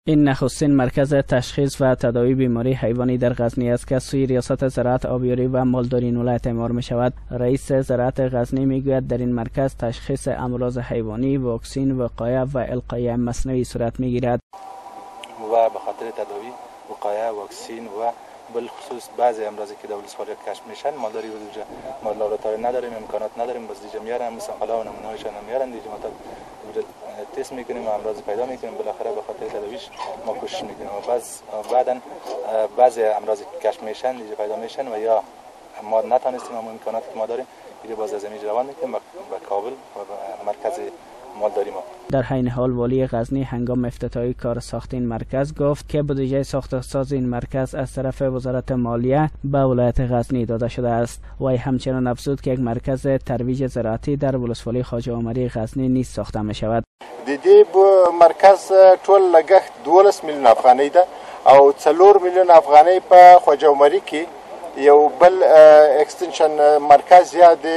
این نخستین مرکز تشخیص و تداوی بیماری حیوانی در غزنی است که سوی ریاست زراعت، آبیاری و مالداری این ولایت اعمار می شود. رئیس زراعت غزنی می گوید در این مرکز تشخیص امراض حیوانی، واکسین، وقایه و القایه مصنوعی صورت می گیرد و به خاطر تداوی، وقایه، واکسین و بالخصوص بعضی امراضی که در ولسوالی کشف میشن مالداری و دیجا ما لابراتواری نداریم، امکانات نداریم، بس دیجا میارن مثلا حالا و نمونه‌هاشون میارن دیجا ما تست میکنیم و امراض پیدا میکنیم، بالاخره به خاطر تداویش ما کوشش میکنیم و بعداً بعضی امراضی که کشف میشن دیجا پیدا میشن و یا ما نتونستیم هم امکانات که ما داریم دیجا باز از اینجا روان میکنیم به کابل و مرکز مالداری ما. در حین حال والی غزنی هنگام افتتاحی کار ساخت این مرکز گفت که بودجه ساخت ساز این مرکز از طرف وزارت مالیه به ولایت غزنی داده شده است. وی همچنین افزود که یک مرکز ترویج زراعتی در ولسوالی خواجه عمری غزنی نیز ساخته می شود. د دې مرکز ټول لګښت 12 میلیون افغانۍ ده او 4 میلیون افغانۍ په خواجه عمری کې یو بل اکستنشن مرکز یا د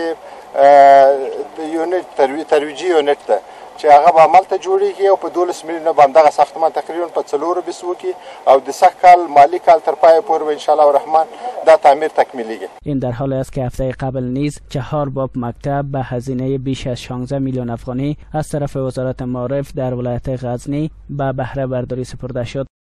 یونټ ترویجي یونټ ده چې هغه به عمل ته جوړیږي او په 12 میلیونه باندې دغه ساختمان تقریبا په 4 بیسو کې او د سخت کال مالی کال تر پای پورې ان شاء الله الرحمن دا تعمیر تکمیلیږي. این در حالی است که هفته قبل نیز 4 باب مکتب به هزینه بیش از 16 میلیون افغانی از طرف وزارت معارف در ولایت غزنی به بهره برداری سپرده شد.